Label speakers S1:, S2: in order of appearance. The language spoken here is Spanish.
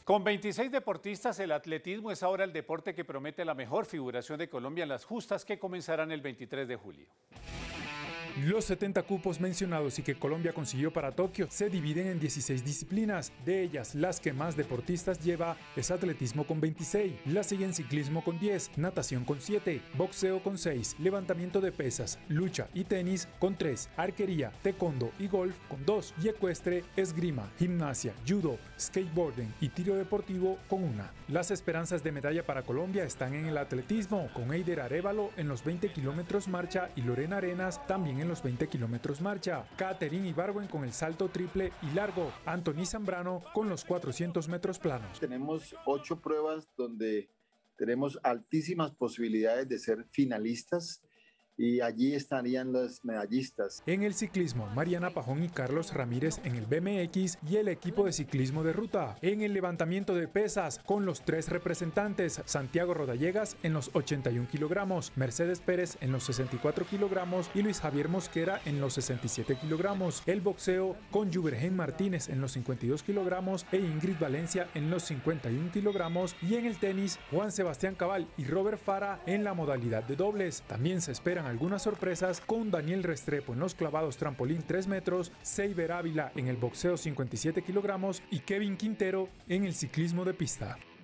S1: Con 26 deportistas, el atletismo es ahora el deporte que promete la mejor figuración de Colombia en las justas que comenzarán el 23 de julio.
S2: Los 70 cupos mencionados y que Colombia consiguió para Tokio se dividen en 16 disciplinas. De ellas, las que más deportistas lleva es atletismo con 26, la siguen ciclismo con 10, natación con 7, boxeo con 6, levantamiento de pesas, lucha y tenis con 3, arquería, taekwondo y golf con 2, y ecuestre, esgrima, gimnasia, judo, skateboarding y tiro deportivo con 1. Las esperanzas de medalla para Colombia están en el atletismo, con Eider Arévalo en los 20 kilómetros marcha y Lorena Arenas también en los 20 kilómetros marcha, Katherine Ibargüen con el salto triple y largo, Anthony Zambrano con los 400 metros planos.
S3: Tenemos 8 pruebas donde tenemos altísimas posibilidades de ser finalistas y allí estarían los medallistas.
S2: En el ciclismo, Mariana Pajón y Carlos Ramírez en el BMX y el equipo de ciclismo de ruta. En el levantamiento de pesas, con los 3 representantes, Santiago Rodallegas en los 81 kilogramos, Mercedes Pérez en los 64 kilogramos y Luis Javier Mosquera en los 67 kilogramos. El boxeo, con Jubergen Martínez en los 52 kilogramos e Ingrid Valencia en los 51 kilogramos. Y en el tenis, Juan Sebastián Cabal y Robert Fara en la modalidad de dobles. También se esperan algunas sorpresas con Daniel Restrepo en los clavados trampolín 3 metros, Seiber Ávila en el boxeo 57 kilogramos y Kevin Quintero en el ciclismo de pista.